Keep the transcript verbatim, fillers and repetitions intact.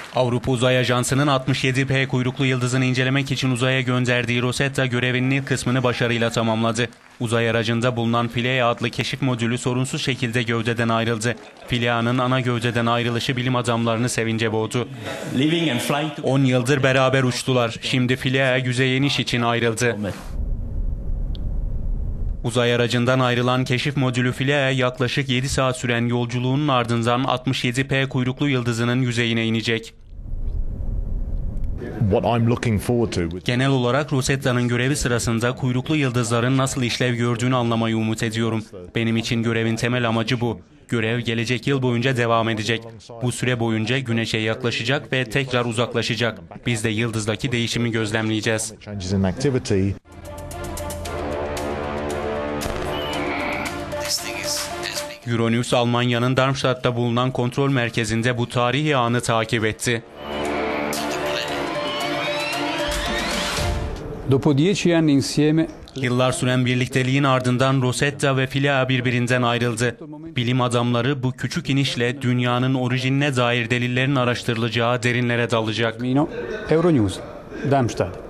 Avrupa Uzay Ajansı'nın altmış yedi P kuyruklu yıldızını incelemek için uzaya gönderdiği Rosetta görevinin ilk kısmını başarıyla tamamladı. Uzay aracında bulunan Philae adlı keşif modülü sorunsuz şekilde gövdeden ayrıldı. Philae'nin ana gövdeden ayrılışı bilim adamlarını sevince boğdu. on yıldır beraber uçtular. Şimdi Philae yüzeye iniş için ayrıldı. Uzay aracından ayrılan keşif modülü Philae yaklaşık yedi saat süren yolculuğunun ardından altmış yedi P kuyruklu yıldızının yüzeyine inecek. Genel olarak Rosetta'nın görevi sırasında kuyruklu yıldızların nasıl işlev gördüğünü anlamayı umut ediyorum. Benim için görevin temel amacı bu. Görev gelecek yıl boyunca devam edecek. Bu süre boyunca Güneş'e yaklaşacak ve tekrar uzaklaşacak. Biz de yıldızdaki değişimi gözlemleyeceğiz. Euronews, Almanya'nın Darmstadt'ta bulunan kontrol merkezinde bu tarihi anı takip etti. Yıllar süren birlikteliğin ardından Rosetta ve Philae birbirinden ayrıldı. Bilim adamları bu küçük inişle dünyanın orijinine dair delillerin araştırılacağı derinlere dalacak. Euronews, Darmstadt.